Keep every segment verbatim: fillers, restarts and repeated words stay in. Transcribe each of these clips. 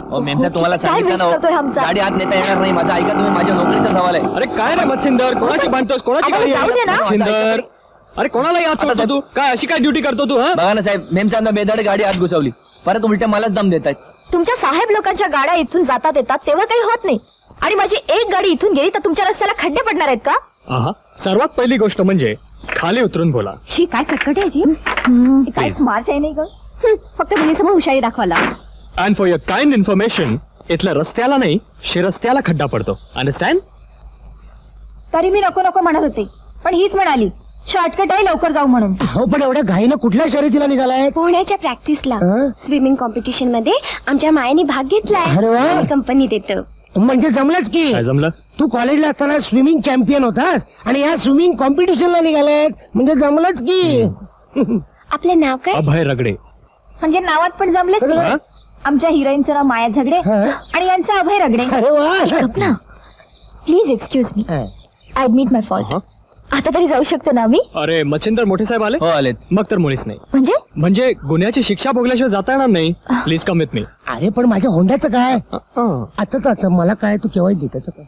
मेमसाहेब तुम्हाला सांगितलं ना गाडी आत नेता येणार नाही. माझं ऐका तुम्ही, माझ्या नोकरीचा सवाल आहे. अरे काय रे मच्छिंदर, कोणाशी भांडतोस? कोणाची गाडी आहे मच्छिंदर? अरे कोणाला याद सोडतो तू? काय अशी काय ड्युटी करतो तू? बघा ना साहेब, मेमसाहेब बेदाड गाडी आत घुसवली, परत उलट्या मलाच दम देत आहेत. तुमच्या साहेब लोकांच्या गाड्या इथून जातात येतात तेव्हा काही होत नाही, आणि माझी एक गाडी इथून गेली तर तुमच्या रस्त्याला खड्डे पडणार आहेत का? आहा, सर्वात पहिली गोष्ट म्हणजे खाली उतरून बोला. शी काय कटकट आहे जी, काय स्मार्ट आहे नाही ग, फक्त मुलीसमोर हुशारी दाखवाला. And for your kind information, इथल्या रस्त्याला नाही शिरस्त्याला खड्डा पडतो. अंडरस्टँड? तरी मी नको नको म्हणत होते, पण हीच म्हणाली शॉर्टकट आहे लवकर जाऊ म्हणून. हो, पण एवढ्या घाईनं कुठल्या शर्यतीला निघालाय? पोहण्याच्या प्रॅक्टिसला. स्विमिंग कॉम्पिटिशन मध्ये आमच्या मायाने भाग घेतलाय. कंपनीत येतं. म्हणजे जमलंच की. काय जमलं? तू कॉलेजला असताना स्विमिंग चॅम्पियन होतास आणि या स्विमिंग कॉम्पिटिशनला निघालाय, म्हणजे जमलंच की. आपलं नाव काय? अभय रगडे. म्हणजे नावात पण जमलेच की. आमच्या हिरोईनचं नाव माया झगडे आणि यांचं अभय रगडे. अरे वा. Please excuse me, I admit my fault. आता तरी जाऊ शकतो ना मी? अरे मच्छिंदर मोठे साहेब आले? हो आलेत. मग तर मुळीच नाही. म्हणजे म्हणजे गुन्ह्याची शिक्षा भोगल्याशिवाय जाता येणार नाही. Please come with me. अरे पण माझ्या होंड्याचं काय? आता तर आता मला काय, तू केव्हा देताच काय?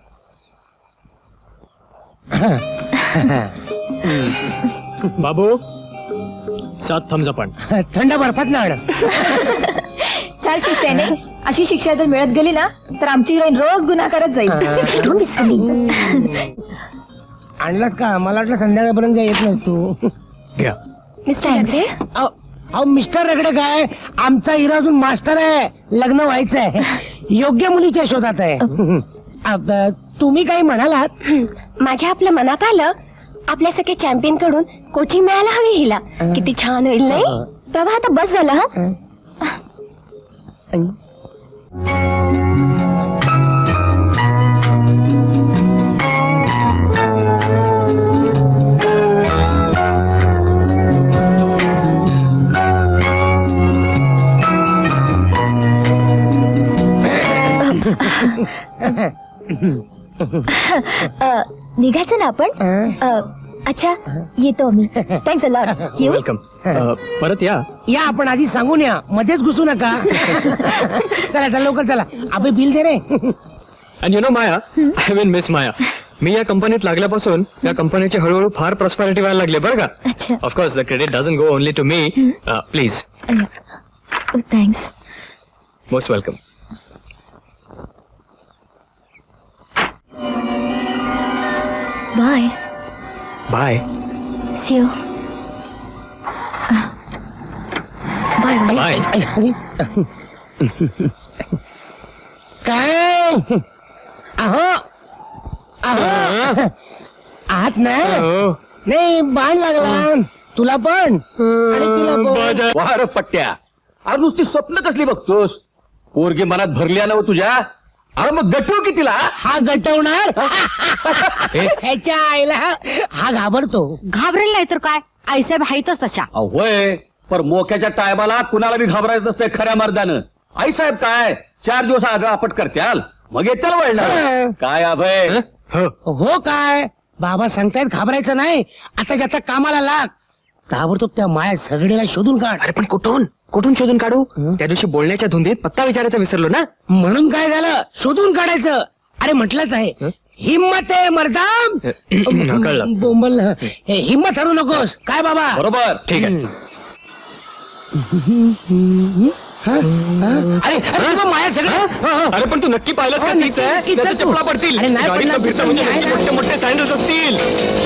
बाबू सात थम्स अप. थंड बर्फात ना. चार शिक्षा आहे. अशी शिक्षा जर मिळत गेली ना तर आमची हिरोईन रोज गुन्हा करत जाईल. आणलास का? मला वाटलं संध्याकाळपर्यंत येत नाही तू. घ्या. मिस्टर रगडे. अहो मिस्टर रगडे काय, आमचा हिरो अजून मास्टर आहे, लग्न व्हायचंय, योग्य मुलीच्या शोधात आहे. तुम्ही काही म्हणालात? माझ्या आपल्या मनात आलं आपल्या सगळे चॅम्पियन कडून कोचिंग मिळायला हवी हिला. किती छान होईल नाही? प्रभा आता बस झालं. हा निघायचं ना आपण? अच्छा येतो मी. Thanks a lot. वेलकम. परत या. या, आपण आधी सांगून या, मध्येच घुसू नका. चला चला लवकर चला. अभि बिल दे रे. And you know Maya, I mean miss Maya, मी या कंपनीत लागल्यापासून या कंपनीची हळूहळू फार प्रॉस्पेरिटी व्हायला लागली बरं का. अच्छा. Of course the credit doesn't go only to me. Please. Thanks. Most welcome. Bye. Bye. See you. Bye bye. काय? अहो अहो आहात ना? नाही, बाण लागला तुला पण आणि तिला पण. वार पट्ट्या, अरे नुसती स्वप्न कसली बघतोस? पोरगी मनात भरली ना तुझ्या. अरे मग गटू की तिला? हा गटवणार. ह्याच्या आईला हा घाबरतो. घाबरेल नाही तर काय, आईसाहेब हायतच तशा. होय, पर मोक्याच्या टायमाला कुणाला बी घाबरायचं नसतंय खऱ्या मर्दानं. आई साहेब काय चार दिवस आग्रा आपट करत्याल, मग येत्याल वळणार काय अभय? हो काय बाबा सांगतायत, घाबरायचं नाही. आता ज्याचा कामाला लाग, ताबडतोब त्या माया सगळीला शोधून काढ. अरे पण कुठून कुठून शोधून काढू? त्या दिवशी बोलण्याच्या धुंदीत पत्ता विचारायचा विसरलो ना. म्हणून काय झालं, शोधून काढायचं. अरे म्हटलंच आहे, हिम्मत आहे मर्दाम. बोंबल हिम्मत हरू नकोस. काय बाबा? बरोबर. ठीक आहे. अरे अरे माया सगळं. अरे पण तू नक्की पाहिलंस का? तीच आहे. त्याच्या चपला पडतील. गाडीतनं फिरतं म्हणजे मोठे मोठे सँडल्स असतील.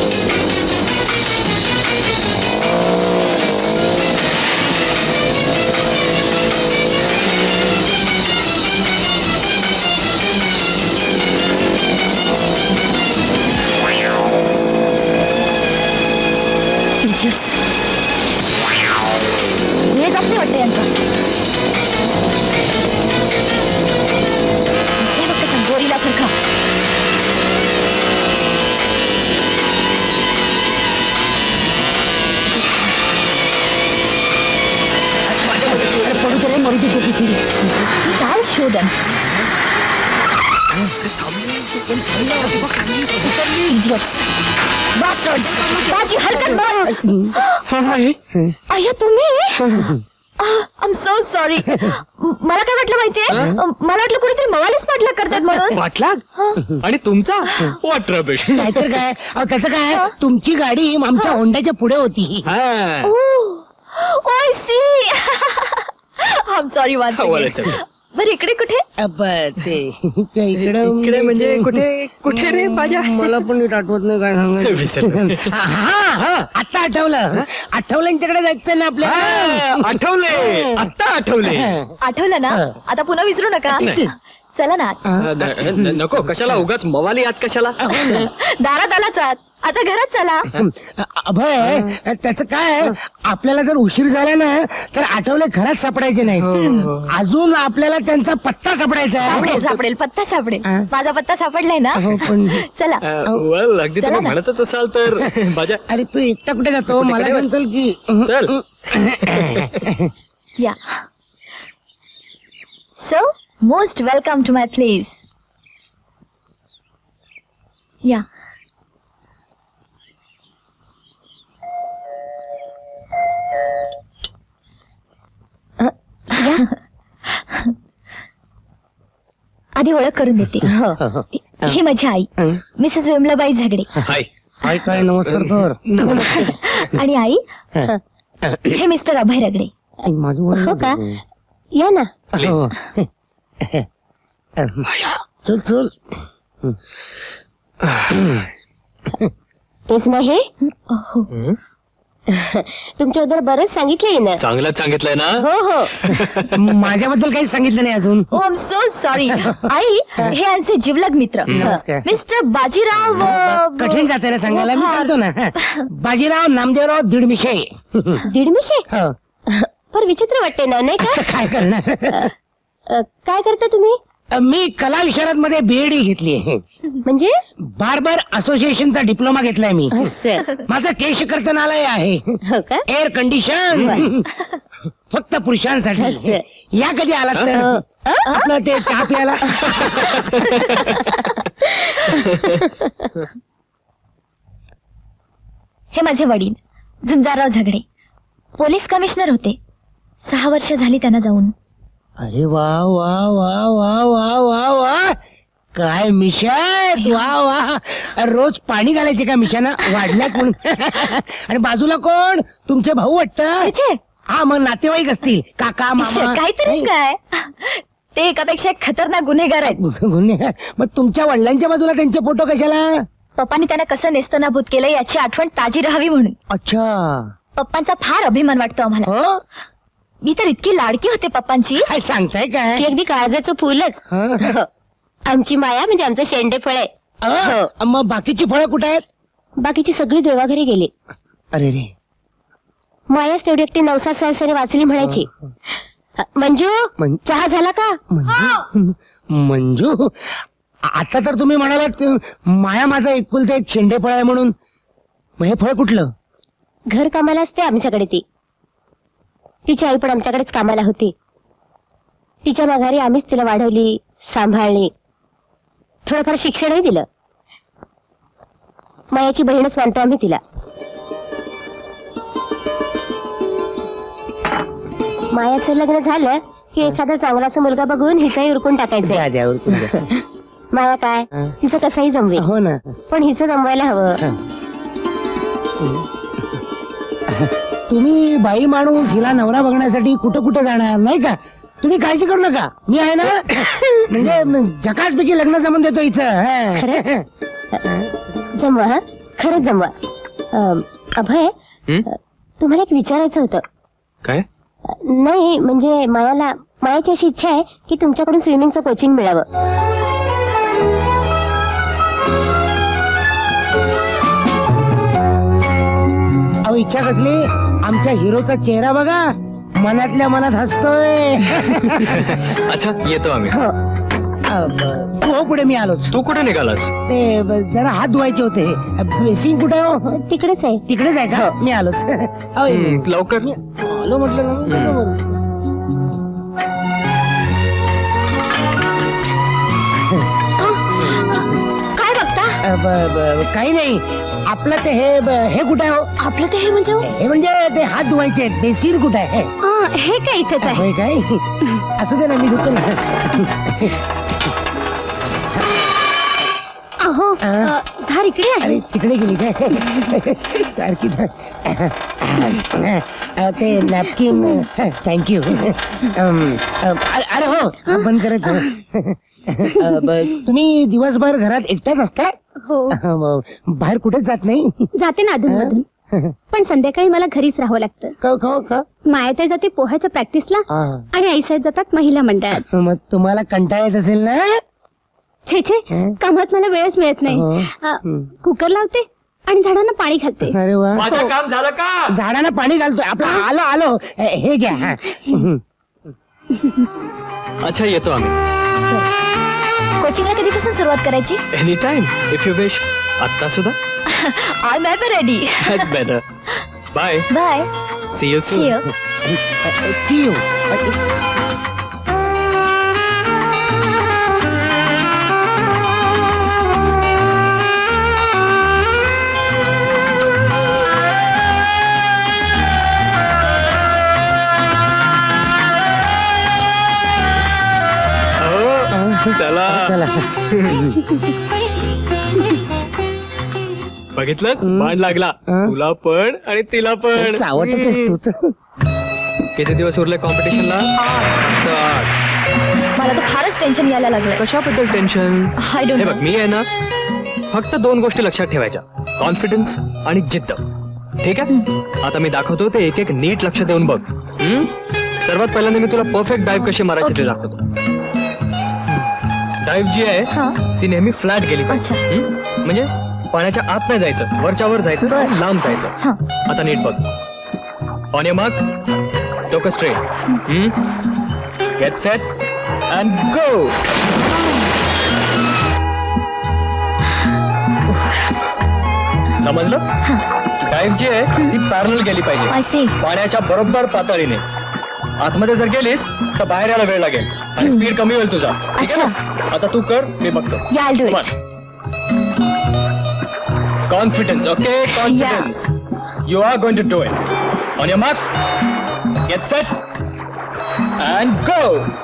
हे जाते वाटतं यांचं. गोरीला सारखा. पडू तरी मरू दे. काय शोधन माझी हलकत. अय्या तुम्ही आय एम सो सॉरी. मला काय वाटलं माहितीये, मला वाटलं कुणीतरी मवालीच पाठलाग करतात म्हणून. पाठलाग आणि तुमचा वॉट रबिश. नाहीतर काय, अहो त्याचं काय, तुमची गाडी आमच्या होंडाच्या पुढे होती. ओय see. I am sorry once again. बरं इकडे कुठे? अब ते इकडे इकडे म्हणजे कुठे कुठे रे माझ्या? मला पण नीट आठवत नाही काय विसरलो. सांगायचं. हा आता आठवलं, आठवल्यांच्याकडे जायचं ना आपल्याला. आठवले, आता आठवले. आठवलं ना, आता पुन्हा विसरू नका. चला ना आत. न- न- नको, कशाला उगाच मवाली आत कशाला? दारात आलाच आत, आता घरात चला. अभय त्याचं काय, आपल्याला जर उशीर झाला ना तर आठवले घरात सापडायचे नाही. अजून आपल्याला त्यांचा पत्ता सापडायचा सापडेल आहे. सापडेल पत्ता सापडेल. हा. माझा पत्ता सापडलाय ना. हो, पण चला. वेल, अगदी तुम्ही चला ना. म्हणतच असाल तर माझ्या अरे तू एकटा कुठे जातो, मला घेऊन चल की. चल. या. So most welcome to my place. या. आधी ओळख करून देते. ही माझी आई मिसेस विमलाबाई झगडे. हाय. हाय काय, नमस्कार कर. आणि आई हे मिस्टर अभय रगडे. माझं वडील हो का? या ना. हो. चल चल. तेच नाही, हो. तुमच्याबद्दल बरंच सांगितलंय ना. चांगलंच सांगितलंय ना. हो हो. माझ्याबद्दल काहीच सांगितलं नाही अजून. Oh I am so sorry. आई हे आमचे जिवलग मित्र नमस्कार. मिस्टर बाजीराव. अ, कठीण जाते ना सांगायला, मी फार. सांगतो ना. बाजीराव नामदेवराव दीडमिशे. दीडमिशे. हो. पर विचित्र वाटते ना, नाही का? काय करणार. अ, काय करता तुम्ही? मी कला विशारद मध्ये बीएडी घेतली आहे. म्हणजे बार्बर असोसिएशनचा डिप्लोमा घेतलाय मी. असं. माझं केश कर्तनालय आहे. हो का? एअर कंडिशन फक्त पुरुषांसाठी. असं. या कधी आलात तर आपलं ते चहा प्यायला. हे माझे वडील झुंजारराव झगडे पोलीस कमिशनर होते. सहा वर्ष झाली त्यांना जाऊन. अरे वा वा वा वा वा वा वा, काय मिशात. वा वा, रोज पाणी घालायचे का मिशाना वाढल्यात म्हणून. आणि बाजूला कोण, तुमचे भाऊ वाटतं. छे, छे. हा मग नातेवाईक असतील, काका मामा. काहीतरी काय, ते एकापेक्षा एक खतरनाक गुन्हेगार आहेत. गुन्हेगार. मग तुमच्या वडिलांच्या बाजूला त्यांचे फोटो कशाला. पप्पांनी त्यांना कसं नेस्तनाभूत केलं याची आठवण ताजी राहावी म्हणून. अच्छा. पप्पांचा फार अभिमान वाटतो आम्हाला. हो, मी तर इतकी लाडकी होते पप्पांची. काय सांगताय ती काय. अगदी काळजाचं फुलच. हं? आमची माया म्हणजे आमचं शेंडे फळ आहे. अं, मग बाकीची फळं कुठे आहेत. बाकीची सगळी देवाघरी गेली. अरे रे. मायाच तेवढी एकटी नवसा सहसरी वाचली म्हणायची. मंजू मं- चहा झाला का? मंजू. मंजू, आता तर तुम्ही म्हणालात माया माझा एकुलते एक शेंडेफळ आहे म्हणून. मग हे फळ कुठलं. घर कामाला असते आमच्याकडे ती. तिची आई पण आमच्याकडेच कामाला होती. तिच्या माघारी आम्हीच तिला वाढवली, सांभाळली, थोडंफार शिक्षणही दिलं. मायाची बहीणच मानतो आम्ही तिला. मायाचं लग्न झालं की एखादा चांगलासा मुलगा बघून हिचाही उरकून टाकायचं. द्या द्या उरकून द्या. माया काय हं. तिचं कसंही जमवे, हो ना. पण हिचं जमवायला हवं. तुम्ही बाई माणूस हिला नवरा बघण्यासाठी कुठं कुठं जाणार नाही का. तुम्ही काळजी करू नका, मी आहे ना. म्हणजे झकासपैकी लग्न जमून देतो हिचं. हं. जमवा. हा खरंच जमवा. अं, अभय हं? तुम्हाला एक विचारायचं होतं. काय? नाही म्हणजे मायाला मायाची अशी इच्छा आहे की तुमच्याकडून स्विमिंगचं कोचिंग मिळावं. अहो इच्छा कसली, आमच्या हिरोचा चेहरा बघा, मनातल्या मनात हसतोय. अच्छा, येतो आम्ही. हो. अ, ब- हो पुढे मी आलोच. तू कुठे निघालास? ते ब- जरा हात धुवायचे होते. बेसिंग कुठे हो. तिकडेच आहे. तिकडेच आहे का. मी आलोच. अहो, हं, लवकर. मी आलो म्हटलं ना मी, हं. बरोबर. काय बघता. अ, ब- ब- काही नाही. आपलं ते हे ब- हे कुठे आहे हो. आपलं ते हे म्हणजे हे म्हणजे ते हात धुवायचे बेसिन कुठे आहे. हा, हे काय इथेच आहे. होय काय असू दे ना मी घेतो ना. अहो अ, धार इकडे आहे. अरे तिकडे गेली काय सारखी धा- अ, ते नॅपकिन थँक्यू. अरे हो बंद करायचं. अ, ब- तुम्ही दिवसभर घरात एकट्याच असता? हो अ, ब- बाहेर कुठेच जात नाही? जाते ना अधून मधून, पण संध्याकाळी मला घरीच राहावं लागतं. का का का मायाताई जाते पोहाच्या प्रॅक्टिसला हा. आणि आईसाहेब जातात महिला मंडळात. मग तुम्हाला कंटाळा येत असेल ना? छे छे हं? कामात मला वेळच मिळत हो. नाही. अ, हं. कुकर लावते आणि झाडांना पाणी घालते. अरे वा माझं काम झालं का? झाडांना पाणी घालतोय आपला. आलो आलो हे घ्या हा. अच्छा येतो आम्ही. कोचिंगला कधीपासून सुरुवात करायची? Any time if you wish. आत्ता सुद्धा. I am ever ready. That's better. Bye. Bye. See you see soon. You. टी यू. चला. चला बघितलंस हं. बाण लागला. हं. तुला पण आणि तिला पण. चावटच हं. तूच. किती दिवस उरले कॉम्पिटिशनला? मला तर फारच टेन्शन यायला लागलं. कशाबद्दल टेन्शन? आय डोंट हे नो. बघ मी आहे ना, फक्त दोन गोष्टी लक्षात ठेवायच्या, कॉन्फिडन्स आणि जिद्द. ठीक आहे, आता मी दाखवतो ते एक एक नीट लक्ष देऊन बघ. हं? सर्वात पहिल्यांदा मी तुला परफेक्ट डाईव्ह कशी मारायची ते Okay. दाखवतो. डाईव्ह जी आहे हा. ती नेहमी फ्लॅट गेली पाहिजे. अच्छा. हं? म्हणजे पाण्याच्या आत नाही जायचं, वरच्या वर जायचं, बरं. लांब जायचं. हा. आता नीट बघ. ऑन युअर मार्क, डोकं straight, get set and go. समजलं? डाईव्ह जी आहे ती पॅरलल गेली पाहिजे, आय सी. पाण्याच्या बरोबर पातळीने. आतमध्ये जर गेलीस तर बाहेर यायला वेळ लागेल आणि स्पीड कमी होईल तुझा. ठीक आहे ना? आता तू कर, मी बघतो. या I do Come it. on. Confidence, okay? Confidence. You are going to do it. On your mark, get set, and go.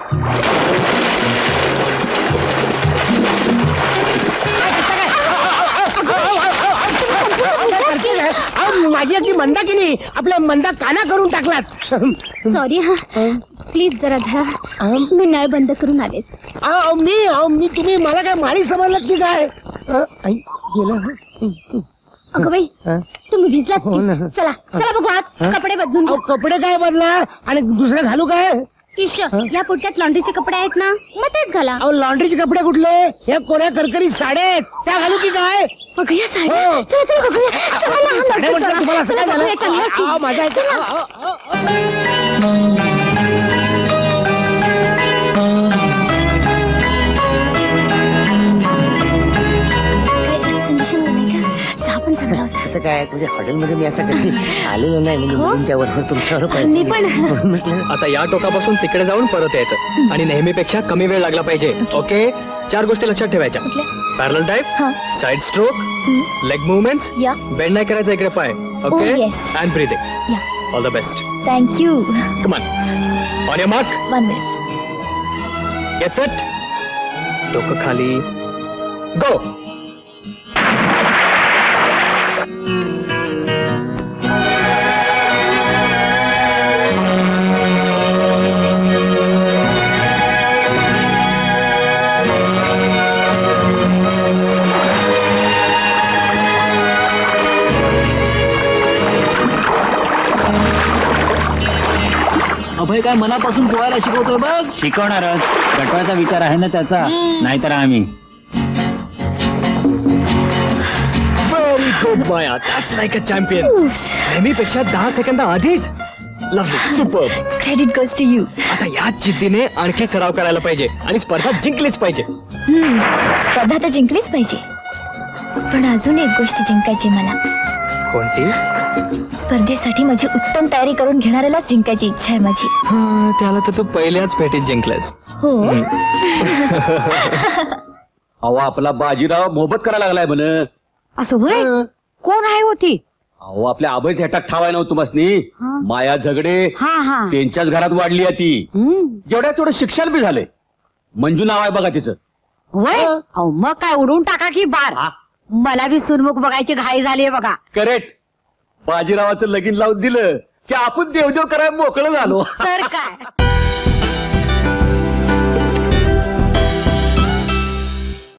अहो, माझी अगदी मंदा की नाही आपल्या मंदा काना करून टाकलात. सॉरी हा, प्लीज जरा धरा. अहं. मी नळ बंद करून आले. अहो, मी अहो, मी तुम्ही मला काय माळी समजलात की काय? अ, आई, गेलं. अगं बाई अ, तुम्ही भिजलात हो ना. की? चला चला बघू आत. हं? कपडे बदलून अहो, घ्या. कपडे काय बदला आणि दुसरं घालू काय? इश, या पुट्ट्यात लॉन्ड्रीचे कपडे आहेत ना, मग तेच घाला. अहो लॉन्ड्रीचे कपडे कुठले? या कोऱ्या करकरी साड्या आहेत त्या घालू की काय? अगं या साड्या. हो. चला चला बघूया. चला, लहान साड्या लवकर म्हटलं चला. तुम्हाला असं चला काय झालं? बघूया, चांगली असतील. अहो, माझ्या ऐका. चला. अहो, अहो, अहो. काय condition नाही का? चहा पण चांगला होता. त्याचं काय म्हणजे हॉटेलमध्ये मी असं कधी आलेलो नाही म्हणजे हो? मुलींच्या बरोबर तुमच्यावर मी पण. म्हणून म्हटलं आता या टोकापासून तिकडे जाऊन परत यायचं आणि नेहमीपेक्षा कमी वेळ लागला पाहिजे. ओके, चार गोष्टी लक्षात ठेवायच्या. कुठल्या? पॅरलल हा. Type, side stroke, leg movements, या. बेंड नाही करायचा इकडे पाय. Okay, Oh, yes. And breathing. या. All the best. Thank you. Come on. On your mark, one minute. Get set, डोकं खाली, गो. अभय काय मनापासून पोहायला शिकवतोय बघ. शिकवणारच, गटवायचा विचार आहे ना त्याचा. नाहीतर आम्ही. Very good Maya, that's like a champion. नेहमीपेक्षा दहा सेकंद आधीच. Lovely, super. Credit goes to you. आता याच जिद्दीने आणखी सराव करायला पाहिजे आणि स्पर्धा जिंकलीच पाहिजे. स्पर्धा तर जिंकलीच पाहिजे, पण अजून एक गोष्ट जिंकायची मला. कोणती? स्पर्धेसाठी माझी उत्तम तयारी करून घेणाऱ्यालाच जिंकायची इच्छा आहे माझी. हा, त्याला तर तू पहिल्याच भेटीत जिंकलास. हो. अहो आपला बाजीराव मोहबत करायला लागलाय म्हण. असं होय? कोण आहे होती? अहो आपल्या आबाईच हेटात ठावाय नव्हतं तुम्हासनी. हा. माया झगडे हा हा त्यांच्याच घरात वाढली आहे ती. हम्म. जेवढ्या तेवढं शिक्षण बी झालंय. मंजू नाव आहे बघा तिचं. वय अहो, मग काय उडून टाका की बार. हा. मला बी सुनमुख बघायची घाई झालीये बघा. करेक्ट. बाजीरावाचं लगीन लावून दिलं की आपण देवदेव करायला मोकळं झालो. तर काय